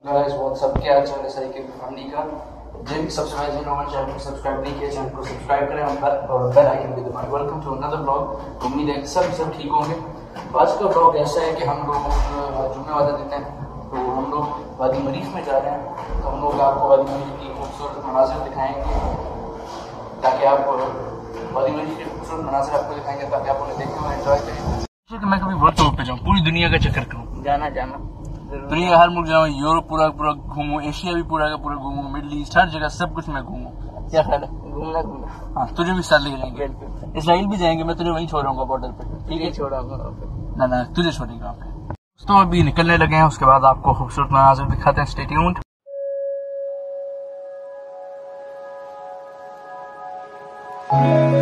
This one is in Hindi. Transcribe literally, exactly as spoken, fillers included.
गाइस व्हाट्सअप क्या चल रहा है की फैमिली का जिन सबसे पहले जिन्होंने चैनल को सब्सक्राइब नहीं किया चैनल को सब्सक्राइब करें और बेल आइकन भी दबाएं। Welcome to another blog. उम्मीद है कि सब सब ठीक होंगे। आज का ब्लॉग ऐसा है कि हम लोग जुम्मे वाला दिन है तो हम लोग वादी मरीफ में जा रहे हैं। तो हम लोग आपको वादी मरीफ की खूबसूरत मनाजिर दिखाएंगे ताकि आप वादी मरीफ के खूबसूरत मनाजिर आपको दिखाएंगे ताकि आप उन्हें देखें और एंजॉय करें। मैं कभी वर्ल्ड टूर पे जाऊँ, पूरी दुनिया का चक्कर करूँ, जाना जाना दुनिया हर मुल्क जाऊँ, यूरोप पूरा पूरा घूमूं, एशिया भी पूरा का पूरा घूमूं, मिडिल ईस्ट हर जगह सब कुछ मैं घूमूं। क्या ख्याल है? घूमना घूमना हाँ, तुझे भी साथ लेके जाएंगे, इसराइल भी जाएंगे, मैं तुझे वहीं छोड़ूंगा बॉर्डर पे। ठीक है, छोड़ाऊंगा। ना ना तुझे छोड़ेगा वहाँ पे। तो अभी निकलने लगे हैं, उसके बाद आपको खूबसूरत मनाज़िर दिखाते हैं। Stay tuned. Thank you.